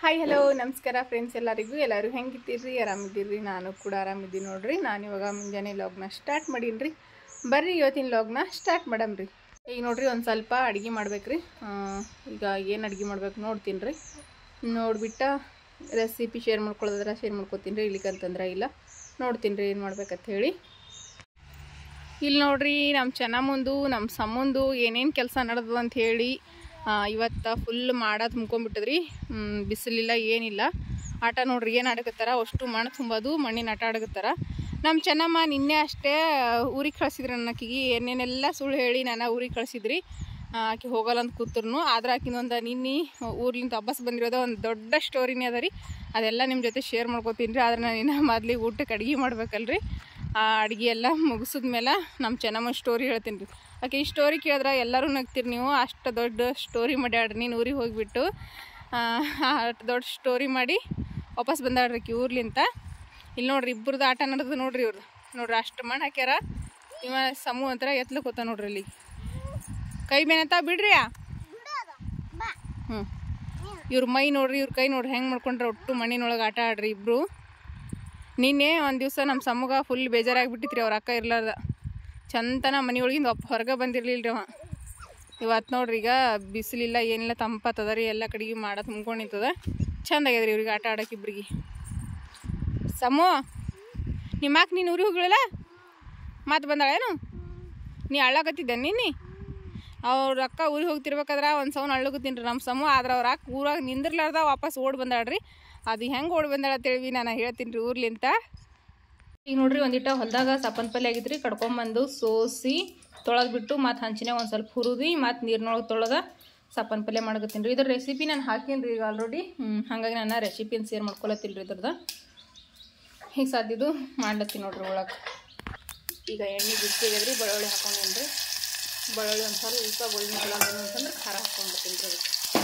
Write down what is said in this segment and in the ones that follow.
Hi hello ನಮಸ್ಕಾರ friends ಎಲ್ಲರೂ ಹೆಂಗಿದ್ದೀರಿ ಆರಾಮಿದ್ದೀರಿ ನಾನು ಕೂಡ ಆರಾಮಿದ್ದೀನಿ ನೋಡ್ರಿ ನಾನು ಇವಾಗ ಮುಂಜಾನೆ ಲಾಗ್ನ ಸ್ಟಾರ್ಟ್ ಮಾಡೀನಿ ಬರ್ರಿ ಇವತ್ತಿನ ಲಾಗ್ನ ಸ್ಟಾರ್ಟ್ ಮಾಡಮ್ರಿ ಈಗ ನೋಡ್ರಿ ಒಂದು ಸ್ವಲ್ಪ ಅಡುಗೆ ಮಾಡ್ಬೇಕ್ರಿ ಈಗ ಏನು ಅಡುಗೆ ಮಾಡ್ಬೇಕು ನೋಡ್ತೀನಿ ರೀ ನೋಡ್ಬಿಟ್ಟು ರೆಸಿಪಿ ಶೇರ್ ಮಾಡ್ಕೊಳ್ಳೋದ್ರ ಶೇರ್ ಮಾಡ್ಕೊತೀನಿ ರೀ ಇಲ್ಲಿಕಂತಂದ್ರೆ ಇಲ್ಲ ನೋಡ್ತೀನಿ ರೀ ಏನು ಮಾಡ್ಬೇಕಂತ ಹೇಳಿ ಇಲ್ಲಿ ನೋಡ್ರಿ ನಮ್ಮ ಚೆನ್ನ ಮುಂದು ನಮ್ಮ ಸಮ್ಮುಂದು ಏನೇನು ಕೆಲಸ ನಡೆದು ಅಂತ ಹೇಳಿ ಇವತ್ತು ಫುಲ್ ಮಾಡ ತುಂಬ್ಕೊಂಡ್ಬಿಟ್ಟದ್ರಿ ಬಿಸಿಲಿಲ್ಲ ಏನಿಲ್ಲ ಆಟ ನೋಡ್ರಿ ಏನು ಆಡಕತ್ತಾರ ಅಷ್ಟು ಮಣ್ಣು ತುಂಬೋದು ಮಣ್ಣಿನ ಆಟ ಆಡಕತ್ತಾರ ನಮ್ಮ ಚೆನ್ನಮ್ಮ ನಿನ್ನೆ ಅಷ್ಟೇ ಊರಿಗೆ ಕಳಿಸಿದ್ರಿ ನನ್ನಕ್ಕಿಗೆ ಏನೇನೆಲ್ಲ ಸುಳ್ಳು ಹೇಳಿ ನಾನು ಊರಿಗೆ ಕಳಿಸಿದ್ರಿ ಆಕೆ ಹೋಗಲ್ಲ ಅಂತ ಕೂತ್ರು ಆದ್ರೆ ಆಕಿನೊಂದು ನಿನ್ನೆ ಊರ್ಲಿಂದ ವಾಪಸ್ ಬಂದಿರೋದು ಒಂದು ದೊಡ್ಡ ಸ್ಟೋರಿನೇ ಅದ ರೀ ಅದೆಲ್ಲ ನಿಮ್ಮ ಜೊತೆ ಶೇರ್ ಮಾಡ್ಕೊತೀನಿ ರೀ ಆದ್ರೆ ನಾನು ಇನ್ನು ಮೊದಲಿಗೆ ಊಟಕ್ಕೆ ಅಡುಗೆ ಮಾಡ್ಬೇಕಲ್ರಿ ಆ ಅಡುಗೆ ಎಲ್ಲ ಮುಗಿಸಿದ್ಮೇಲೆ ನಮ್ಮ ಚೆನ್ನಮ್ಮ ಸ್ಟೋರಿ ಹೇಳ್ತೀನಿ ರೀ ಆಕೆ ಈ ಸ್ಟೋರಿ ಕೇಳಿದ್ರೆ ಎಲ್ಲರೂ ನಗ್ತೀರಿ ನೀವು ಅಷ್ಟು ದೊಡ್ಡ ಸ್ಟೋರಿ ಮಾಡ್ಯಾಡ್ರಿ ನೀನು ಊರಿಗೆ ಹೋಗಿಬಿಟ್ಟು ಅಷ್ಟು ದೊಡ್ಡ ಸ್ಟೋರಿ ಮಾಡಿ ವಾಪಸ್ ಬಂದಾಡ್ರಿ ಆಕೆ ಊರ್ಲಿಂತ ಇಲ್ಲಿ ನೋಡ್ರಿ ಇಬ್ಬರದ್ದು ಆಟ ನಡೆದು ನೋಡ್ರಿ ಇವ್ರದ್ದು ನೋಡ್ರಿ ಅಷ್ಟು ಮಣ್ಣು ಹಾಕ್ಯಾರ ಇವ ಸಮೂಹ ಹತ್ರ ಎತ್ಲಕ್ಕೆ ಹೋಗ್ತಾ ನೋಡ್ರಿ ಇಲ್ಲಿ ಕೈ ಮೇನಂತ ಬಿಡ್ರಿ ಇವ್ರ ಮೈ ನೋಡ್ರಿ ಇವ್ರ ಕೈ ನೋಡ್ರಿ ಹೆಂಗೆ ಮಾಡ್ಕೊಂಡ್ರೆ ಒಟ್ಟು ಮಣ್ಣಿನೊಳಗೆ ಆಟ ಆಡ್ರಿ ಇಬ್ಬರು ನಿನ್ನೆ ಒಂದು ದಿವಸ ನಮ್ಮ ಸಮ್ಮಗ ಫುಲ್ ಬೇಜಾರಾಗಿಬಿಟ್ಟಿತ್ರಿ ಅವ್ರ ಅಕ್ಕ ಇರ್ಲಾರ್ದ ಚಂತನ ಮನೆಯೊಳಗಿಂದ ಹೊರಗೆ ಬಂದಿರಲಿಲ್ಲ ರೀ ಅವ ಇವತ್ತು ನೋಡ್ರಿ ಈಗ ಬಿಸಿಲಿಲ್ಲ ಏನಿಲ್ಲ ತಂಪತ್ತದ ರೀ ಎಲ್ಲ ಕಡೆಗೆ ಮಾಡ ತುಂಬ್ಕೊಂಡು ನಿಂತದ ಚಂದ ಆಗ್ಯದ ರೀ ಇವ್ರಿಗೆ ಆಟ ಆಡೋಕೆ ಇಬ್ರಿಗೆ ಸಮ್ಮು ನಿಮ್ಮಕ್ಕ ನೀನು ಊರಿಗೆ ಹೋಗಿಲ್ಲ ಮತ್ತೆ ಬಂದಾಳೇನು ನೀ ಅಳ್ಳಾಕತ್ತಿದ್ದೆ ನೀನು ಅವ್ರ ಅಕ್ಕ ಊರಿಗೆ ಹೋಗ್ತಿರ್ಬೇಕಾದ್ರೆ ಒಂದು ಸೌನ್ ಅಳ್ಳಗತ್ತೀನಿ ರೀ ನಮ್ಮ ಸಮ್ಮು ಆದ್ರೆ ಅವ್ರ ಅಕ್ಕ ಊರಾಗ ನಿಂದಿರ್ಲಾರ್ದ ವಾಪಸ್ ಓಡಿ ಬಂದಾಳ್ರಿ ಅದು ಹೆಂಗೆ ಓಡಿ ಬಂದಾಳ ಅಂತೇಳಿ ನಾನು ಹೇಳ್ತೀನಿ ರೀ ಊರ್ಲಿಂತ ಈಗ ನೋಡ್ರಿ ಒಂದಿಟ್ಟ ಹೊಲದಾಗ ಸಪ್ಪನ ಪಲ್ಯ ಆಗಿದ್ರಿ ಕಡ್ಕೊಂಬಂದು ಸೋಸಿ ತೊಳೆದ್ಬಿಟ್ಟು ಮತ್ತು ಹಂಚಿನಾಗ ಒಂದು ಸ್ವಲ್ಪ ಹುರಿದು ಮತ್ತು ನೀರಿನೊಳಗೆ ತೊಳೆದ ಸಪ್ಪನ ಪಲ್ಯ ಮಾಡ್ಕೊತೀನಿ ರೀ ಇದ್ರ ರೆಸಿಪಿ ನಾನು ಹಾಕೀನಿ ರೀ ಈಗ ಆಲ್ರೆಡಿ ಹಾಗಾಗಿ ನಾನು ರೆಸಿಪಿನ ಶೇರ್ ಮಾಡ್ಕೊಳತ್ತೀನಿ ರೀ ಇದ್ರದ್ದು ಹೀಗೆ ಸಾಧ್ಯದು ಮಾಡ್ಲತ್ತೀನಿ ನೋಡ್ರಿ ಒಳಗೆ ಈಗ ಎಣ್ಣೆ ಬಿಸಿ ಆಗ್ಯದ್ರಿ ಬೆಳ್ಳುಳ್ಳಿ ಹಾಕೊಂಡೇನಿ ರೀ ಬೆಳ್ಳುಳ್ಳಿ ಒಂದು ಸ್ವಲ್ಪ ಗೋಲ್ಡನ್ ಕಲರ್ ಅಂತಂದ್ರೆ ಖಾರ ಹಾಕ್ಕೊಂಡ್ಬಿಡ್ತೀನಿ ರೀ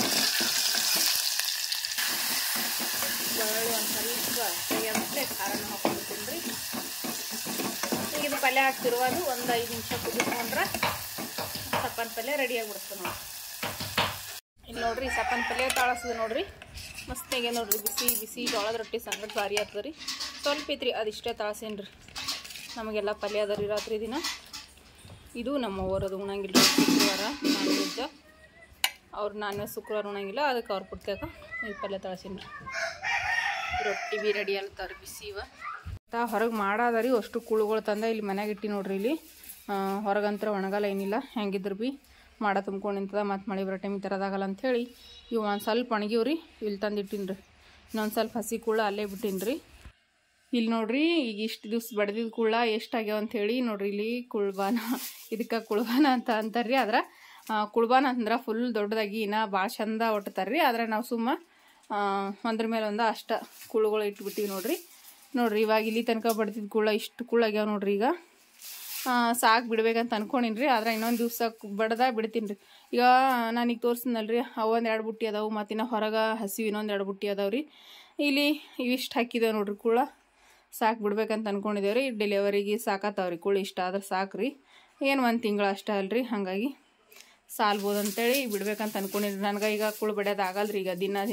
ಬೆಳ್ಳುಳ್ಳಿ ಒಂದು ಸ್ವಲ್ಪ ಕೈಯಾಗುತ್ತೆ ಖಾರನ ಹಾಕ್ಕೊಂಡ್ಬಿಡ್ತೀನಿ ರೀ ಈಗ ಇದು ಪಲ್ಯ ಹಾಕ್ತಿರುವುದು ಒಂದು 5 ನಿಮಿಷ ಕುದಿಸ್ಕೊಂಡ್ರೆ ಸಪ್ಪನ ಪಲ್ಯ ರೆಡಿ ಆಗಿಬಿಡುತ್ತೆ ನೋಡಿ ಇಲ್ಲಿ ನೋಡ್ರಿ ಸಪ್ಪನ ಪಲ್ಯ ತಾಳಸ್ತದೆ ನೋಡ್ರಿ ಮಸ್ತಾಗೆ ನೋಡ್ರಿ ಬಿಸಿ ಬಿಸಿ ಜೋಳದ ರೊಟ್ಟಿ ಸಂಗಡ ಭಾರಿ ಆಗ್ತದೆ ರೀ ಸ್ವಲ್ಪ ಐತ್ರಿ ಅದಿಷ್ಟೇ ತಾಳ್ಸೇನಿ ರೀ ನಮಗೆಲ್ಲ ಪಲ್ಯ ಅದ ರೀ ರಾತ್ರಿ ದಿನ ಇದು ನಮ್ಮ ಊರದು ಉಣಂಗಿಲ್ಲ ರೀ ಶುಕ್ರವಾರ ನಾನ್ ವೆಜ್ ಅವ್ರು ನಾನ್ ವೆಜ್ ಶುಕ್ರವಾರ ಉಣಂಗಿಲ್ಲ ಅದಕ್ಕೆ ಅವ್ರು ಪುಟ್ಟಾಗ ಈ ಪಲ್ಯ ತಾಳ್ಸೀನಿ ರೀ ರೊಟ್ಟಿ ಬಿ ರೆಡಿ ಆಗ್ತಾವ್ರಿ ಬಿಸಿ ಇವ ಹೊರಗೆ ಮಾಡಾದ ರೀ ಅಷ್ಟು ಕುಳುಗಳು ತಂದ ಇಲ್ಲಿ ಮನ್ಯಾಗ ಇಟ್ಟು ನೋಡ್ರಿ ಇಲ್ಲಿ ಹೊರಗಂತ್ರ ಒಣಗಲ್ಲ ಏನಿಲ್ಲ ಹೆಂಗಿದ್ರು ಭೀ ಮಾಡ ತುಂಬ್ಕೊಂಡು ನಿಂತದ ಮತ್ತು ಮಳೆ ಬರೋ ಟೈಮ್ ತರೋದಾಗಲ್ಲ ಅಂಥೇಳಿ ಇವು ಒಂದು ಸ್ವಲ್ಪ ಒಣಗಿವ್ರಿ ಇಲ್ಲಿ ತಂದು ಇಟ್ಟೀನಿ ರೀ ಇನ್ನೊಂದು ಸ್ವಲ್ಪ ಹಸಿ ಕುಳ್ಳ ಅಲ್ಲೇ ಬಿಟ್ಟೀನಿ ರೀ ಇಲ್ಲಿ ನೋಡ್ರಿ ಈಗ ಇಷ್ಟು ದಿವ್ಸ ಬಡ್ದಿದ್ದು ಕುಳ್ಳ ಎಷ್ಟಾಗ್ಯಾವ ಅಂಥೇಳಿ ನೋಡ್ರಿ ಇಲ್ಲಿ ಕುಳ್ಬಾನ ಇದಕ್ಕೆ ಕುಳ್ಬಾನ ಅಂತ ಅಂತಾರೆ ರೀ ಆದ್ರೆ ಕುಳ್ಬಾನ ಅಂದ್ರೆ ಫುಲ್ ದೊಡ್ಡದಾಗಿ ಇನ್ನೂ ಭಾಳ ಚಂದ ಒಟ್ತಾರೆ ರೀ ಆದ್ರೆ ನಾವು ಸುಮ್ಮ ಒಂದ್ರ ಮೇಲೆ ಒಂದು ಅಷ್ಟ ಕುಳ್ಳುಗಳು ಇಟ್ಬಿಟ್ಟಿವಿ ನೋಡ್ರಿ ಇವಾಗ ಇಲ್ಲಿ ತನಕ ಬಡ್ದಿದ್ದು ಕುಳ್ಳ ಇಷ್ಟು ಕುಳ್ಳಾಗ್ಯಾವ ನೋಡ್ರಿ ಈಗ ಸಾಕು ಬಿಡ್ಬೇಕಂತ ಅನ್ಕೊಂಡಿನಿ ರೀ ಆದ್ರೆ ಇನ್ನೊಂದು ದಿವ್ಸ ಬಡ್ದ ಬಿಡ್ತೀನಿ ರೀ ಈಗ ನಾನೀಗ ತೋರಿಸಿದ್ನಲ್ರಿ ಅವು ಒಂದು 2 ಬುಟ್ಟಿ ಅದಾವೆ ಮತ್ತಿನ್ನು ಹೊರಗೆ ಹಸಿವು ಇನ್ನೊಂದು 2 ಬುಟ್ಟಿ ಅದಾವೆ ರೀ ಇಲ್ಲಿ ಇವಿಷ್ಟು ಹಾಕಿದ್ದೇವೆ ನೋಡ್ರಿ ಕುಳ್ಳ ಸಾಕು ಬಿಡ್ಬೇಕಂತ ಅನ್ಕೊಂಡಿದ್ದೇವೆ ರೀ ಡೆಲಿವರಿಗೆ ಸಾಕತ್ತಾವ್ರಿ ಕುಳ್ಳ ಇಷ್ಟ ಆದ್ರೆ ಸಾಕು ರೀ ಏನು 1 ತಿಂಗಳು ಅಷ್ಟೇ ಅಲ್ರಿ ಹಾಗಾಗಿ ಸಾಲ್ಬೋದು ಅಂತೇಳಿ ಬಿಡ್ಬೇಕಂತ ಅನ್ಕೊಂಡಿರಿ ನನಗೆ ಈಗ ಕುಳ್ಳು ಬಡಿಯೋದು ಆಗಲ್ಲ ರೀ ಈಗ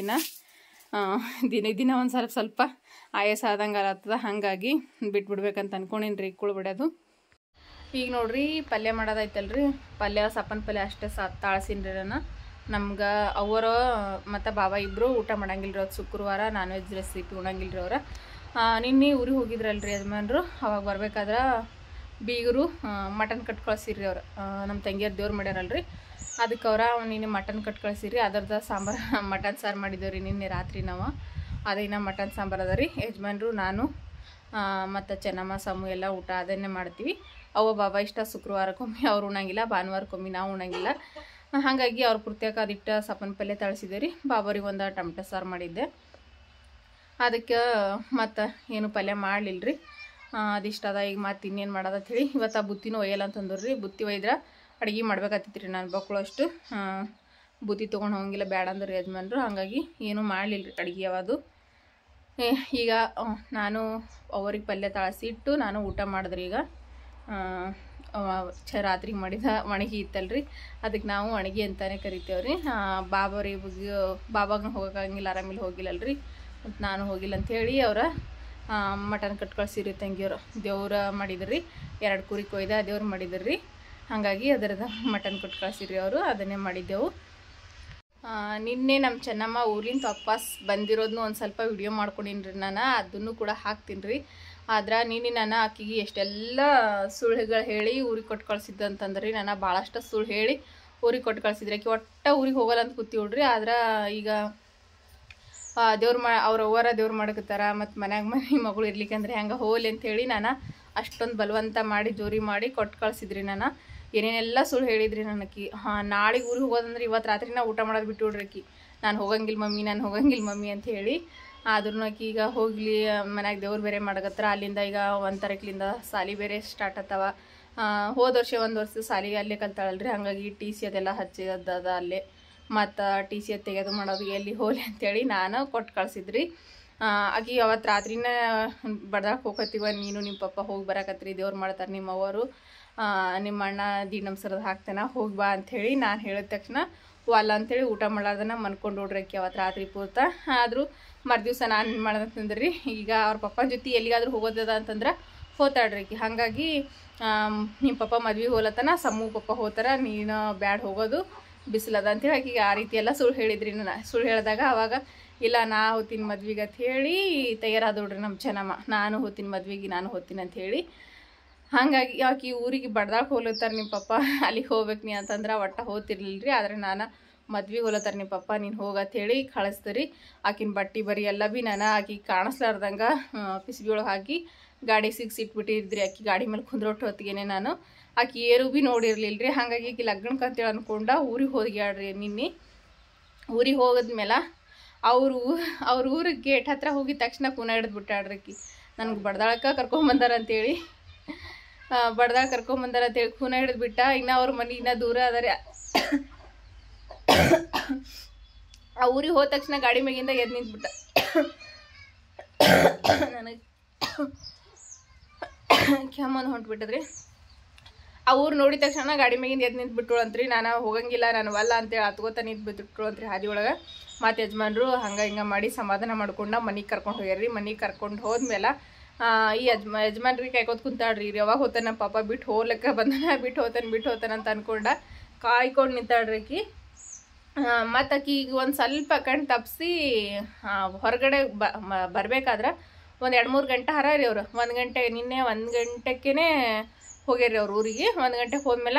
ದಿನ ಒಂದು ಸ್ವಲ್ಪ ಆಯಾಸ ಆದಂಗೆ ಆಗತ್ತದ ಹಾಗಾಗಿ ಬಿಟ್ಬಿಡ್ಬೇಕಂತ ಅನ್ಕೊಂಡಿನಿ ರೀ ಕುಳ್ಳು ಬಡಿಯೋದು ಈಗ ನೋಡ್ರಿ ಪಲ್ಯ ಮಾಡೋದೈತಲ್ರಿ ಪಲ್ಯ ಸಪ್ಪನ ಪಲ್ಯ ಅಷ್ಟೇ ತಾಳ್ಸೀನಿ ರೀ ನಾನು ನಮ್ಗೆ ಅವರು ಮತ್ತು ಬಾಬಾ ಇಬ್ಬರು ಊಟ ಮಾಡಂಗಿಲ್ಲ ರೀ ಅವತ್ತು ಶುಕ್ರವಾರ ನಾನ್ ವೆಜ್ ರೆಸಿಪಿ ಉಣಂಗಿಲ್ಲ ರೀ ಅವ್ರು ನಿನ್ನೆ ಊರಿಗೆ ಹೋಗಿದ್ರಲ್ರಿ ಯಜಮಾನ್ರು ಅವಾಗ ಬರ್ಬೇಕಾದ್ರೆ ಬೀಗರು ಮಟನ್ ಕಟ್ ಕಳ್ಸಿರಿ ಅವ್ರು ನಮ್ಮ ತಂಗಿಯರು ದೇವ್ರು ಮಾಡ್ಯಾರಲ್ರಿ ಅದಕ್ಕೆ ನಿನ್ನೆ ಮಟನ್ ಕಟ್ ಕಳ್ಸಿರಿ ಅದರದ್ದು ಸಾಂಬಾರು ಮಟನ್ ಸಾರು ಮಾಡಿದ್ದೇವ್ರಿ ನಿನ್ನೆ ರಾತ್ರಿ ನಾವು ಅದೇನ ಮಟನ್ ಸಾಂಬಾರು ಅದ ರೀ ಯಜಮಾನ್ರು ನಾನು ಮತ್ತು ಚೆನ್ನಮ್ಮ ಸಮೂ ಎಲ್ಲ ಊಟ ಅದನ್ನೇ ಮಾಡ್ತೀವಿ ಅವ ಬಾಬಾ ಇಷ್ಟ ಶುಕ್ರವಾರಕ್ಕೊಮ್ಮೆ ಅವ್ರು ಉಣಂಗಿಲ್ಲ ಭಾನುವಾರಕ್ಕೊಮ್ಮೆ ನಾವು ಉಣಂಗಿಲ್ಲ ಹಾಗಾಗಿ ಅವ್ರ ಪುರ್ತ್ಯಾಕ ಅದಿಟ್ಟು ಸಪ್ಪನ ಪಲ್ಯ ತಳಿಸಿದೆ ರೀ ಬಾಬರಿಗೆ ಒಂದು ಟೊಮೆಟೊ ಸಾರು ಮಾಡಿದ್ದೆ ಅದಕ್ಕೆ ಮತ್ತು ಏನು ಪಲ್ಯ ಮಾಡಲಿಲ್ಲ ರೀ ಅದಿಷ್ಟ ಅದ ಈಗ ಮತ್ತು ಇನ್ನೇನು ಮಾಡೋದು ಅಂಥೇಳಿ ಇವತ್ತು ಬುತ್ತಿನೂ ಒಯ್ಯಲ್ಲ ಅಂತಂದ್ರು ರೀ ಬುತ್ತಿ ಒಯ್ದ್ರೆ ಅಡುಗೆ ಮಾಡ್ಬೇಕಾಗ್ತಿತ್ತು ರೀ ನಾನು ಬಕ್ಕಳು ಅಷ್ಟು ಬುತ್ತಿ ತೊಗೊಂಡು ಹೋಗಂಗಿಲ್ಲ ಬೇಡ ಅಂದ್ರೆ ಯಜಮಾನ್ರು ಹಾಗಾಗಿ ಏನೂ ಮಾಡಲಿಲ್ಲ ರೀ ಅಡುಗೆ ಯಾವುದು ಈಗ ನಾನು ಅವ್ರಿಗೆ ಪಲ್ಯ ತಾಳಿಸಿ ಇಟ್ಟು ನಾನು ಊಟ ಮಾಡಿದ್ರಿ ಈಗ ರಾತ್ರಿಗೆ ಮಾಡಿದ ಒಣಗಿ ಇತ್ತಲ್ರಿ, ಅದಕ್ಕೆ ನಾವು ಒಣಗಿ ಅಂತಾನೆ ಕರಿತೇವ್ರಿ. ಬಾಬಾಗ ಹೋಗಂಗಿಲ್ಲ, ಆರಾಮಿಲ್ಲ, ಹೋಗಿಲ್ಲಲ್ರಿ, ಮತ್ತು ನಾನು ಹೋಗಿಲ್ಲ ಅಂಥೇಳಿ ಅವ್ರ ಮಟನ್ ಕಟ್ ಕಳ್ಸಿರಿ ತಂಗಿಯವರು. ದೇವ್ರ ಮಾಡಿದ್ರಿ, 2 ಕುರಿ ಕೊಯ್ದ ದೇವ್ರು ಮಾಡಿದ್ರಿ. ಹಾಗಾಗಿ ಅದರದ ಮಟನ್ ಕಟ್ ಕಳ್ಸಿರಿ ಅವರು, ಅದನ್ನೇ ಮಾಡಿದ್ದೆವು. ನಿನ್ನೆ ನಮ್ಮ ಚೆನ್ನಮ್ಮ ಊರಿಂದ ವಾಪಸ್ ಬಂದಿರೋದನ್ನು ಒಂದು ಸ್ವಲ್ಪ ವಿಡಿಯೋ ಮಾಡ್ಕೊಂಡಿನ್ರಿ ನಾನು, ಅದನ್ನು ಕೂಡ ಹಾಕ್ತೀನಿ ರೀ. ಆದ್ರೆ ನಿನ್ನೆ ನಾನು ಆಕಿಗೆ ಎಷ್ಟೆಲ್ಲ ಸುಳ್ಳುಗಳು ಹೇಳಿ ಊರಿಗೆ ಕೊಟ್ಟು ಕಳ್ಸಿದ್ದು ಅಂತಂದ್ರಿ. ನಾನು ಭಾಳಷ್ಟು ಸುಳ್ಳು ಹೇಳಿ ಊರಿಗೆ ಕೊಟ್ಟು ಕಳ್ಸಿದ್ರಿ. ಆಕಿ ಒಟ್ಟು ಊರಿಗೆ ಹೋಗಲ್ಲ ಅಂತ ಕೂತೀವ್ರಿ. ಆದ್ರೆ ಈಗ ಅವ್ರ ಅವ್ವರ ದೇವ್ರು ಮಾಡಕತ್ತಾರ, ಮತ್ತು ಮನೆ ಮಗಳು ಇರ್ಲಿಕ್ಕಂದ್ರೆ ಹೆಂಗೆ ಹೋಗ್ಲಿ ಅಂಥೇಳಿ ನಾನು ಅಷ್ಟೊಂದು ಬಲವಂತ ಮಾಡಿ ಜೋರಿ ಮಾಡಿ ಕೊಟ್ಟು ಕಳ್ಸಿದ್ರಿ. ನಾನು ಏನೇನೆಲ್ಲ ಸುಳ್ಳು ಹೇಳಿದ್ರಿ ನನಗೆ. ನಾಳೆಗೆ ಊರಿಗೆ ಹೋಗೋದಂದ್ರೆ ಇವತ್ತು ರಾತ್ರಿ ನಾ ಊಟ ಮಾಡೋದು ಬಿಟ್ಟು ಬಿಡ್ರಿ ಆಕಿ. ನಾನು ಹೋಗಂಗಿಲ್ಲ ಮಮ್ಮಿ ಅಂತ ಹೇಳಿ. ಆದ್ರೂ ಆಕಿ ಈಗ ಹೋಗ್ಲಿ, ಮನ್ಯಾಗ ದೇವ್ರು ಬೇರೆ ಮಾಡಕತ್ತಾರ. ಅಲ್ಲಿಂದ ಈಗ 1 ತಾರೀಕಿಂದ ಸಾಲಿ ಬೇರೆ ಸ್ಟಾರ್ಟ್ ಆತವ. ಹೋದ ವರ್ಷ 1 ವರ್ಷ ಸಾಲಿಗೆ ಅಲ್ಲೇ ಕಲ್ತಾಳಲ್ರಿ, ಹಾಗಾಗಿ TC ಅದೆಲ್ಲ ಹಚ್ಚಿದ ಅಲ್ಲೇ. ಮತ್ತು TC ತೆಗೆದು ಮಾಡೋದು ಎಲ್ಲಿ ಹೋಗ್ಲಿ ಅಂತೇಳಿ ನಾನು ಕೊಟ್ಟು ಕಳ್ಸಿದ್ರಿ. ಆಕಿ ಅವತ್ತು ರಾತ್ರಿನ ಬಡ್ದಾಕ ಹೋಗತ್ತೀವ, ನೀನು ನಿಮ್ಮ ಪಪ್ಪ ಹೋಗಿ ಬರಾಕತ್ರಿ, ದೇವ್ರು ಮಾಡ್ತಾರೆ ನಿಮ್ಮ ಅವರು, ನಿಮ್ಮ ಅಣ್ಣ ದೀನಂಸರದ ಹಾಕ್ತಾನೆ, ಹೋಗಿ ಬಾ ಅಂಥೇಳಿ ನಾನು ಹೇಳಿದ ತಕ್ಷಣ ಅಲ್ಲ ಅಂಥೇಳಿ ಊಟ ಮಾಡಾರ್ದನ ಮನ್ಕೊಂಡು ನೋಡ್ರಿ ಆಕಿ ಅವತ್ತು ರಾತ್ರಿ ಪೂರ್ತ. ಆದರೂ ಮರುದಿವ್ಸ ನಾನು ಏನು ಮಾಡ್ದಂತಂದ್ರಿ, ಈಗ ಅವ್ರ ಪಪ್ಪನ ಜೊತೆ ಎಲ್ಲಿಗಾದ್ರೂ ಹೋಗೋದದ ಅಂತಂದ್ರೆ ಹೋತಾಳ್ರಿ ಆಕಿ. ಹಾಗಾಗಿ ನಿಮ್ಮ ಪಪ್ಪ ಮದ್ವೆಗೆ ಹೋಲತ್ತನ, ಸಮ್ಮು ಪಪ್ಪ ಹೋತಾರ, ನೀನು ಬ್ಯಾಡ್ ಹೋಗೋದು, ಬಿಸಿಲದ ಅಂಥೇಳಿ ಆಕಿಗೆ ಆ ರೀತಿ ಎಲ್ಲ ಸುಳ್ಳು ಹೇಳಿದ್ರಿ. ಸುಳ್ಳು ಹೇಳಿದಾಗ ಅವಾಗ ಇಲ್ಲ ನಾ ಹೋಗ್ತೀನಿ ಮದ್ವೆಗೆ ಅಂತ ಹೇಳಿ ತಯಾರಾದೋಡ್ರಿ ನಮ್ಮ ಚೆನ್ನಮ್ಮ. ನಾನು ಹೋಗ್ತೀನಿ ಮದ್ವೆಗೆ, ನಾನು ಹೋಗ್ತೀನಿ ಅಂಥೇಳಿ. ಹಾಗಾಗಿ ಆಕಿ ಊರಿಗೆ ಬಡ್ದಾಳಕ್ಕೆ ಹೋಗ್ಲತ್ತಾರೆ ನಿಮ್ಮ ಪಪ್ಪ, ಅಲ್ಲಿಗೆ ಹೋಗ್ಬೇಕು ನೀ ಅಂತಂದ್ರೆ ಒಟ್ಟು ಹೋಗ್ತಿರ್ಲಿಲ್ಲ ರೀ. ಆದರೆ ನಾನು ಮದ್ವೆಗೆ ಹೋಗ್ಲತ್ತಾರೆ ನಿಮ್ಮ ಪಪ್ಪ, ನೀನು ಹೋಗಂತ ಹೇಳಿ ಕಳಿಸ್ತೀರಿ. ಆಕಿನ ಬಟ್ಟೆ ಬರಿ ಎಲ್ಲ ಭೀ ನಾನು ಆಕಿಗೆ ಕಾಣಿಸ್ಲಾರ್ದಂಗೆ ಪಿಸ್ಬಿ ಒಳಗೆ ಹಾಕಿ ಗಾಡಿ ಸಿಕ್ಸಿಟ್ಬಿಟ್ಟಿದ್ರಿ. ಆಕಿ ಗಾಡಿ ಮೇಲೆ ಕುಂದ್ರೊಟ್ಟು ಹೊತ್ತಿಗೆನೆ ನಾನು ಆಕಿ ಏರು ಭೀ ನೋಡಿರ್ಲಿಲ್ಲ ರೀ. ಹಾಗಾಗಿ ಆಕಿ ಲಗ್ನಕ್ಕೆ ಅಂತೇಳಿ ಅಂದ್ಕೊಂಡ ಊರಿಗೆ ಹೋದ್ಗ್ಯಾಡ್ರಿ. ನಿನ್ನೆ ಊರಿಗೆ ಹೋಗದ್ಮೇಲೆ ಅವ್ರ ಊರಿಗೆ ಗೇಟ್ ಹತ್ರ ಹೋಗಿದ ತಕ್ಷಣ ಕೂನ ಹಿಡಿದು ಬಿಟ್ಟಾಡ್ರಿ ಆಕಿ. ನನಗೆ ಬಡ್ದಾಳಕ್ಕೆ ಕರ್ಕೊಂಬಂದಾರ ಅಂತೇಳಿ ಕೂನ ಹಿಡಿದು ಬಿಟ್ಟ. ಇನ್ನು ಅವ್ರ ಮನೆ ಇನ್ನೂ ದೂರ ಅದಾರೆ. ಆ ಊರಿಗೆ ಹೋದ ತಕ್ಷಣ ಗಾಡಿ ಮ್ಯಾಗಿಂದ ಎದ್ದು ನಿಂತ್ಬಿಟ್ಟ. ನನಗೆ ಕೆಮ್ಮಂದು ಹೊಂಟ್ಬಿಟ್ಟದ್ರಿ. ಆ ಊರು ನೋಡಿದ ತಕ್ಷಣ ಗಾಡಿ ಮ್ಯಾಗಿಂದ ಎದ್ದು ನಿಂತ್ಬಿಟ್ರು ಅಂತ್ರಿ. ನಾನು ಹೋಗಂಗಿಲ್ಲ, ನಾನು ವಲ್ಲ ಅಂತೇಳಿ ಹತ್ಕೋತ ನಿಂತ್ಬಿಟ್ರು ಅಂತ್ರಿ ಹಾದಿ ಒಳಗೆ. ಮತ್ತು ಯಜಮಾನ್ರು ಹಿಂಗೆ ಮಾಡಿ ಸಮಾಧಾನ ಮಾಡ್ಕೊಂಡು ಮನೆಗೆ ಕರ್ಕೊಂಡು ಹೋಗ್ಯಾರ್ರಿ. ಮನೆಗೆ ಕರ್ಕೊಂಡು ಹೋದ್ಮೇಲೆ ಈ ಯಜಮಾನ್ರಿಗೆ ಕಾಯ್ಕೋತ ಕುಂತಾಳ್ರಿ. ಯಾವಾಗ ಹೋತಾನ ನಮ್ಮ ಪಾಪ, ಬಿಟ್ಟು ಹೋಗ್ಲಿಕ್ಕೆ ಬಂದಾನ, ಬಿಟ್ಟು ಹೋತಾನ ಅಂತ ಅನ್ಕೊಂಡ ಕಾಯ್ಕೊಂಡು ನಿಂತಾಳ್ರಿ ಆಕಿ. ಮತ್ತು ಆಕಿ ಈಗ ಒಂದು ಸ್ವಲ್ಪ ಕಣ್ ತಪ್ಪಿಸಿ ಹೊರಗಡೆ ಬರ್ಬೇಕಾದ್ರೆ ಒಂದು 2-3 ಗಂಟೆ ಹರ ರೀ ಅವ್ರು. 1 ಗಂಟೆ ನಿನ್ನೆ 1 ಗಂಟೆಕ್ಕೇ ಹೋಗ್ಯಾರಿ ಅವ್ರ ಊರಿಗೆ. 1 ಗಂಟೆಗೆ ಹೋದ್ಮೇಲೆ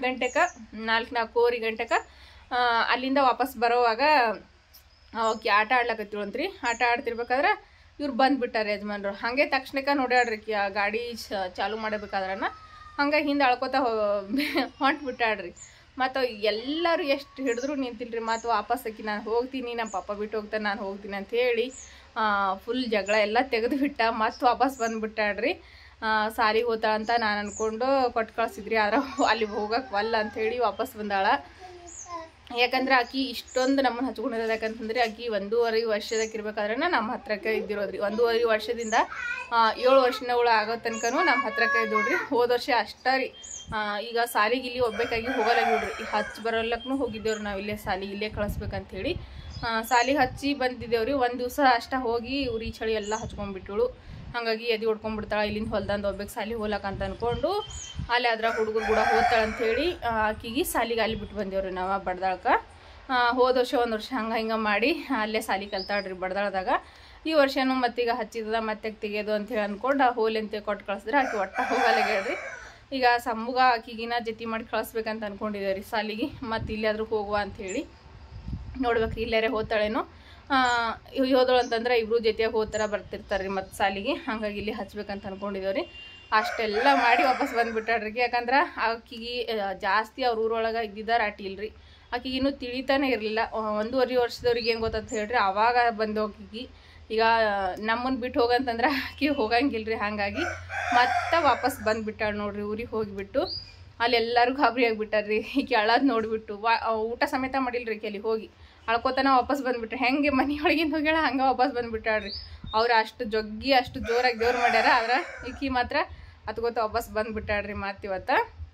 4 ಗಂಟೆಗೆ ಅಲ್ಲಿಂದ ವಾಪಸ್ ಬರೋವಾಗ ಆಕಿ ಆಟ ಆಡ್ಲಕತ್ತಿಳು ಅಂತ್ರಿ. ಆಟ ಆಡ್ತಿರ್ಬೇಕಾದ್ರೆ ಇವ್ರು ಬಂದುಬಿಟ್ಟಾರೆ ಯಜಮಾನ್ರು. ಹಾಗೆ ತಕ್ಷಣಕ್ಕೆ ನೋಡ್ಯಾಡ್ರಿ ಆ ಗಾಡಿ ಚಾಲು ಮಾಡಬೇಕಾದ್ರನ ಹಂಗೆ ಹಿಂದೆ ಅಳ್ಕೋತ ಹೊಂಟ್ಬಿಟ್ಟಾಡ್ರಿ. ಮತ್ತು ಎಲ್ಲರೂ ಎಷ್ಟು ಹಿಡಿದ್ರು ನಿಂತಿಲ್ರಿ. ಮತ್ತು ವಾಪಸ್ ಆಕಿ ನಾನು ಹೋಗ್ತೀನಿ, ನಮ್ಮ ಪಾಪ ಬಿಟ್ಟು ಹೋಗ್ತಾನೆ, ನಾನು ಹೋಗ್ತೀನಿ ಅಂತ ಹೇಳಿ ಫುಲ್ ಜಗಳ ಎಲ್ಲ ತೆಗೆದುಬಿಟ್ಟ. ಮತ್ತು ವಾಪಸ್ ಬಂದುಬಿಟ್ಟಾಡ್ರಿ. ಸಾರಿಗೆ ಹೋತಾ ಅಂತ ನಾನು ಅಂದ್ಕೊಂಡು ಕೊಟ್ಟು ಕಳಿಸಿದ್ರಿ. ಆದ್ರೆ ಅಲ್ಲಿ ಹೋಗಕ್ಕೆ ವಲ್ಲ ಅಂಥೇಳಿ ವಾಪಸ್ ಬಂದಾಳ. ಯಾಕಂದ್ರೆ ಆಕಿ ಇಷ್ಟೊಂದು ನಮ್ಮನ್ನು ಹಚ್ಕೊಂಡಿರೋದು ಯಾಕಂತಂದ್ರೆ ಆಕಿ 1.5 ವರ್ಷದಕ್ಕೆ ಇರ್ಬೇಕಾದ್ರೆ ನಮ್ಮ ಹತ್ರಕ್ಕೆ ಇದ್ದಿರೋದ್ರಿ. 1.5 ವರ್ಷದಿಂದ 7 ವರ್ಷನವಳು ಆಗೋ ತನಕನೂ ನಮ್ಮ ಹತ್ರಕ್ಕೆ ಇದ್ದೋಡ್ರಿ. ಹೋದ ವರ್ಷ ಅಷ್ಟೇ ರೀ. ಈಗ ಸಾಲಿಗೆ ಇಲ್ಲಿ ಹೋಗ್ಬೇಕಾಗಿ ಹೋಗಲಾಗಿ ಬಿಡ್ರಿ. ಹಚ್ಚಿ ಬರೋಲ್ಲಕ್ಕೂ ಹೋಗಿದ್ದೇವ್ರಿ ನಾವು. ಇಲ್ಲೇ ಸಾಲಿಗೆ ಇಲ್ಲೇ ಕಳಿಸ್ಬೇಕಂತೇಳಿ ಸಾಲಿಗೆ ಹಚ್ಚಿ ಬಂದಿದ್ದೇವ್ರಿ. 1 ದಿವಸ ಅಷ್ಟೇ ಹೋಗಿ ಉರಿ ಚಳಿ ಎಲ್ಲ ಹಚ್ಕೊಂಡ್ಬಿಟ್ಟಳು. ಹಾಗಾಗಿ ಎದೆ ಹೊಡ್ಕೊಂಡ್ಬಿಡ್ತಾಳೆ. ಇಲ್ಲಿಂದ ಹೊಲ್ದಂದು ಹೋಗ್ಬೇಕು ಸಾಲಿಗೆ ಹೋಗ್ಲಕ್ಕಂತ ಅಂದ್ಕೊಂಡು ಅಲ್ಲಿ ಅದ್ರ ಹುಡುಗರು ಕೂಡ ಹೋಗ್ತಾಳೆ ಅಂಥೇಳಿ ಆಕಿಗೆ ಸಾಲಿಗೆ ಅಲ್ಲಿ ಬಿಟ್ಟು ಬಂದೇವ್ರಿ ನಾವು ಬಡ್ದಾಳಕ್ಕೆ. ಹೋದ ವರ್ಷ 1 ವರ್ಷ ಹಿಂಗೆ ಮಾಡಿ ಅಲ್ಲೇ ಸಾಲಿ ಕಲ್ತಾಳ್ರಿ ಬಡ್ದಾಳ್ದಾಗ. ಈ ವರ್ಷನೂ ಮತ್ತೀಗ ಹಚ್ಚಿದ ಮತ್ತೆ ತೆಗೆಯೋದು ಅಂಥೇಳಿ ಅಂದ್ಕೊಂಡು ಹೋಲಿ ಅಂತ ಕೊಟ್ಟು ಕಳಿಸಿದ್ರೆ ಆಕಿ ಒಟ್ಟ ಹೋಗಲ್ಲ ಹೇಳ್ರಿ. ಈಗ ಸಮ್ಮಗ ಆಕಿಗಿನ ಜೊತೆ ಮಾಡಿ ಕಳಿಸ್ಬೇಕಂತ ಅಂದ್ಕೊಂಡಿದ್ದೇವೆ ಸಾಲಿಗೆ. ಮತ್ತು ಇಲ್ಲಾದ್ರೂ ಹೋಗುವ ಅಂಥೇಳಿ ನೋಡ್ಬೇಕ್ರಿ, ಇಲ್ಲಾರೆ ಹೋಗ್ತಾಳೇನೋ. ಹೋದಳು ಅಂತಂದ್ರೆ ಇಬ್ಬರು ಜೊತೆಯಾಗಿ ಹೋಗ್ತಾರ ಬರ್ತಿರ್ತಾರೆ ರೀ ಮತ್ತು ಸಾಲಿಗೆ. ಹಾಗಾಗಿ ಇಲ್ಲಿ ಹಚ್ಬೇಕಂತ ಅಂದ್ಕೊಂಡಿದ್ದೇವೆ. ಅಷ್ಟೆಲ್ಲ ಮಾಡಿ ವಾಪಸ್ ಬಂದುಬಿಟ್ಟಾಡ್ರಿ. ಯಾಕಂದ್ರೆ ಆಕಿಗೆ ಜಾಸ್ತಿ ಅವ್ರ ಊರೊಳಗೆ ಇದ್ದಿದ್ದಾರೆ ಆಟಿ ಇಲ್ರಿ. ಆಕಿಗೆ ಇನ್ನೂ ತಿಳಿತಾನೆ ಇರಲಿಲ್ಲ. 1.5 ವರ್ಷದವ್ರಿಗೆ ಏನು ಗೊತ್ತಂತ ಹೇಳ್ರಿ, ಆವಾಗ ಬಂದು ಆಕಿಗೆ ಈಗ ನಮ್ಮನ್ನು ಬಿಟ್ಟು ಹೋಗಂತಂದ್ರೆ ಆಕಿ ಹೋಗಂಗಿಲ್ರಿ. ಹಾಗಾಗಿ ಮತ್ತೆ ವಾಪಸ್ ಬಂದುಬಿಟ್ಟಾಳು ನೋಡ್ರಿ. ಊರಿಗೆ ಹೋಗಿಬಿಟ್ಟು ಅಲ್ಲಿ ಎಲ್ಲರೂ ಗಾಬರಿ ಆಗಿಬಿಟ್ಟಾರ್ರಿ. ಈಕೆ ಅಳೋದು ನೋಡಿಬಿಟ್ಟು ಊಟ ಸಮೇತ ಮಾಡಿಲ್ರಿ. ಅಲ್ಲಿ ಹೋಗಿ ಅಳ್ಕೋತಾನ ವಾಪಸ್ ಬಂದುಬಿಟ್ರೆ ಹೆಂಗೆ ಮನೆಯೊಳಗಿಂದ ಹೋಗ್ಯಾಳ ಹಂಗೆ ವಾಪಸ್ ಬಂದುಬಿಟ್ಟಾಳ್ರಿ. ಅವ್ರು ಅಷ್ಟು ಜೋರಾಗಿ ದೇವ್ರು ಮಾಡ್ಯಾರ. ಆದ್ರೆ ಈಕಿ ಮಾತ್ರ ಅತ್ಕೋತ ವಾಪಸ್ ಬಂದುಬಿಟ್ಟಾಳ್ರಿ. ಮತ್ತಿವತ್ತು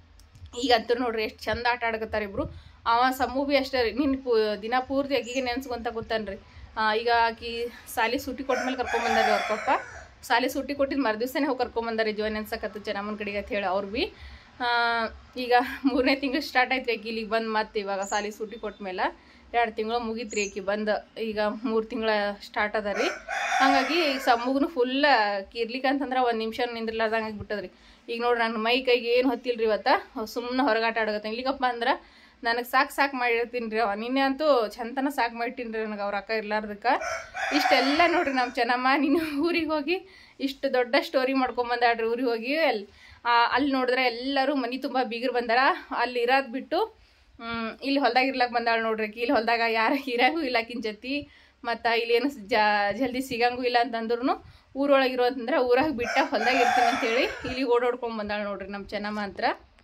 ಈಗಂತೂ ನೋಡ್ರಿ ಎಷ್ಟು ಚಂದ ಆಟ ಆಡಕತ್ತಾರ ಇಬ್ರು. ಅವ ಸಮ್ಮು ಭೀ ಅಷ್ಟೇ ರೀ, ದಿನ ಪೂರ್ತಿ ಆಕಿಗೆ ನೆನ್ಸ್ಕೊಂತ ಕೂತಾನ್ರಿ. ಈಗ ಆಕಿ ಸಾಲಿ ಸೂಟಿ ಕೊಟ್ಮೇಲೆ ಕರ್ಕೊಂಬಂದಾರಿ ಅವ್ರ ಪಪ್ಪ. ಸಾಲಿ ಸೂಟಿ ಕೊಟ್ಟಿದ್ದು ಮರುದಿವ್ಸನೇ ಹೋಗಿ ಕರ್ಕೊಂಬಂದಾರಿ ಜೋನ್ ನೆನ್ಸಕತ್ತು ಚೆನ್ನಮ್ಮನ ಕಡೆಗೆ ಅಂತ ಹೇಳಿ. ಅವ್ರು ಭೀ ಈಗ 3ನೇ ತಿಂಗಳು ಸ್ಟಾರ್ಟ್ ಆಯ್ತು ಆಕಿ ಇಲ್ಲಿಗೆ ಬಂದು. ಮತ್ತೆ ಇವಾಗ ಸಾಲಿ ಸೂಟಿ ಕೊಟ್ಮೇಲೆ 2 ತಿಂಗಳು ಮುಗಿತ್ರಿ ಆಕಿ ಬಂದು. ಈಗ 3 ತಿಂಗಳ ಸ್ಟಾರ್ಟ್ ಅದ ರೀ. ಹಾಗಾಗಿ ಈಗ ಸಮ್ಮಗುನು ಫುಲ್ ಇರ್ಲಿಕ್ಕೆ ಅಂತಂದ್ರೆ 1 ನಿಮಿಷ ನಿಂದ್ರಲಾರ್ದಂಗೆ ಆಗಿಬಿಟ್ಟದ್ರಿ. ಈಗ ನೋಡ್ರಿ ನನ್ನ ಮೈ ಕೈಗೆ ಏನು ಹೊತ್ತಿಲ್ರಿ ಇವತ್ತು, ಸುಮ್ಮನೆ ಹೊರಗಾಟ ಆಡಗತ್ತೆ. ಇಲ್ಲಿಗಪ್ಪ ಅಂದ್ರೆ ನನಗೆ ಸಾಕು ಮಾಡಿರ್ತೀನಿ ರೀ. ನಿನ್ನೆ ಅಂತೂ ಚಂತನ ಸಾಕು ಮಾಡಿಟ್ಟಿನಿ ರೀ ನನಗೆ ಅವ್ರ ಅಕ್ಕ ಇರ್ಲಾರ್ದಕ್ಕೆ. ಇಷ್ಟೆಲ್ಲ ನೋಡ್ರಿ ನಮ್ಮ ಚೆನ್ನಮ್ಮ ನೀನು ಊರಿಗೆ ಹೋಗಿ ಇಷ್ಟು ದೊಡ್ಡ ಸ್ಟೋರಿ ಮಾಡ್ಕೊಂಬಂದಾಡ್ರಿ. ಊರಿಗೆ ಹೋಗಿ ಅಲ್ಲಿ ನೋಡಿದ್ರೆ ಎಲ್ಲರೂ ಮನೆ ತುಂಬ ಬೀಗರು ಬಂದಾರ. ಅಲ್ಲಿ ಇರೋದು ಬಿಟ್ಟು ಇಲ್ಲಿ ಹೊಲ್ದಾಗ ಇರ್ಲಕ್ಕೆ ಬಂದಾಳ ನೋಡ್ರಿ. ಇಲ್ಲಿ ಹೊಲ್ದಾಗ ಯಾರು ಇರಂಗೂ ಇಲ್ಲ ಆಕಿನ ಜೊತೆ. ಮತ್ತು ಇಲ್ಲೇನು ಜಲ್ದಿ ಸಿಗಂಗೂ ಇಲ್ಲ ಅಂತಂದ್ರೂ ಊರೊಳಗಿರೋ ಅಂತಂದ್ರೆ ಊರಾಗ ಬಿಟ್ಟ ಹೊಲ್ದಾಗ ಇರ್ತೀನಿ ಅಂತೇಳಿ ಇಲ್ಲಿ ಓಡಾಡ್ಕೊಂಡು ಬಂದಾಳ ನೋಡ್ರಿ ನಮ್ಮ ಚೆನ್ನಮ್ಮ ಅಂತ.